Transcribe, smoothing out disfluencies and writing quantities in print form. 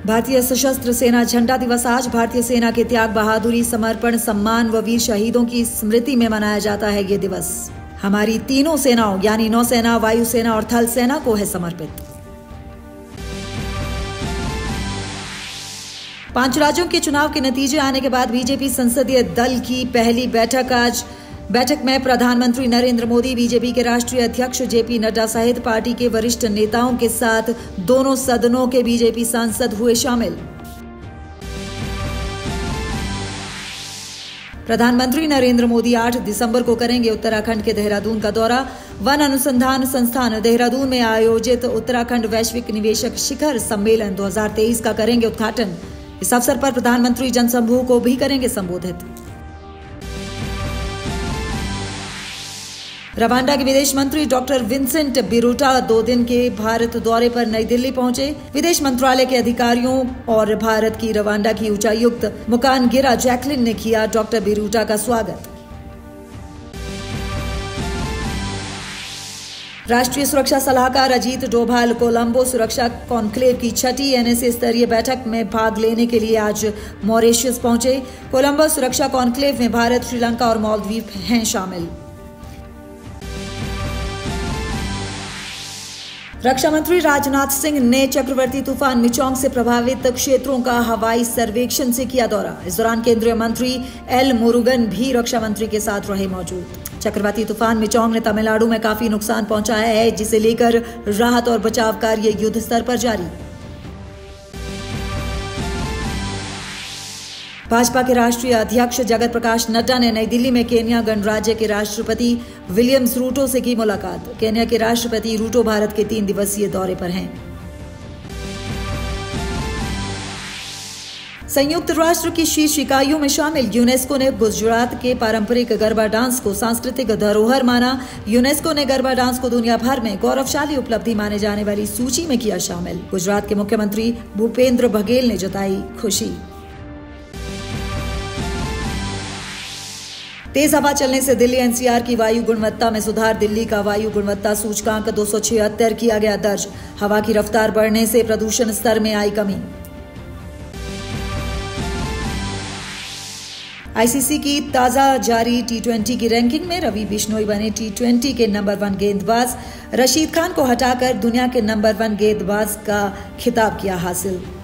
भारतीय सशस्त्र सेना झंडा दिवस आज भारतीय सेना के त्याग, बहादुरी, समर्पण, सम्मान व वीर शहीदों की स्मृति में मनाया जाता है ये दिवस। हमारी तीनों सेनाओं यानी नौसेना, वायुसेना और थल सेना को है समर्पित। 5 राज्यों के चुनाव के नतीजे आने के बाद बीजेपी संसदीय दल की पहली बैठक आज। बैठक में प्रधानमंत्री नरेंद्र मोदी, बीजेपी के राष्ट्रीय अध्यक्ष जेपी नड्डा सहित पार्टी के वरिष्ठ नेताओं के साथ दोनों सदनों के बीजेपी सांसद हुए शामिल। प्रधानमंत्री नरेंद्र मोदी 8 दिसंबर को करेंगे उत्तराखंड के देहरादून का दौरा। वन अनुसंधान संस्थान देहरादून में आयोजित उत्तराखंड वैश्विक निवेशक शिखर सम्मेलन 2023 का करेंगे उद्घाटन। इस अवसर पर प्रधानमंत्री जनसमूह को भी करेंगे संबोधित। रवांडा के विदेश मंत्री डॉक्टर विंसेंट बिरूटा 2 दिन के भारत दौरे पर नई दिल्ली पहुंचे। विदेश मंत्रालय के अधिकारियों और भारत की रवांडा की उच्चायुक्त मुकानगिरा जैकलिन ने किया डॉक्टर बिरूटा का स्वागत। राष्ट्रीय सुरक्षा सलाहकार अजीत डोभाल कोलंबो सुरक्षा कॉन्क्लेव की 6ठी एनएसए स्तरीय बैठक में भाग लेने के लिए आज मॉरिशस पहुंचे। कोलंबो सुरक्षा कॉन्क्लेव में भारत, श्रीलंका और मालदीव हैं शामिल। रक्षा मंत्री राजनाथ सिंह ने चक्रवर्ती तूफान मिचोंग से प्रभावित क्षेत्रों का हवाई सर्वेक्षण से किया दौरा। इस दौरान केंद्रीय मंत्री एल मुरुगन भी रक्षा मंत्री के साथ रहे मौजूद। चक्रवाती तूफान मिचोंग ने तमिलनाडु में काफी नुकसान पहुंचाया है, जिसे लेकर राहत और बचाव कार्य युद्ध स्तर पर जारी। भाजपा के राष्ट्रीय अध्यक्ष जगत प्रकाश नड्डा ने नई दिल्ली में केन्या गणराज्य के राष्ट्रपति विलियम्स रूटो से की मुलाकात। केन्या के राष्ट्रपति रूटो भारत के 3 दिवसीय दौरे पर हैं। संयुक्त राष्ट्र की शीर्ष इकाइयों में शामिल यूनेस्को ने गुजरात के पारंपरिक गरबा डांस को सांस्कृतिक धरोहर माना। यूनेस्को ने गरबा डांस को दुनिया भर में गौरवशाली उपलब्धि माने जाने वाली सूची में किया शामिल। गुजरात के मुख्यमंत्री भूपेंद्र बघेल ने जताई खुशी। तेज हवा चलने से दिल्ली एनसीआर की वायु गुणवत्ता में सुधार। दिल्ली का वायु गुणवत्ता सूचकांक 276 किया गया दर्ज। हवा की रफ्तार बढ़ने से प्रदूषण स्तर में आई कमी। आईसीसी की ताजा जारी टी20 की रैंकिंग में रवि बिश्नोई बने टी20 के नंबर 1 गेंदबाज। रशीद खान को हटाकर दुनिया के नंबर 1 गेंदबाज का खिताब किया हासिल।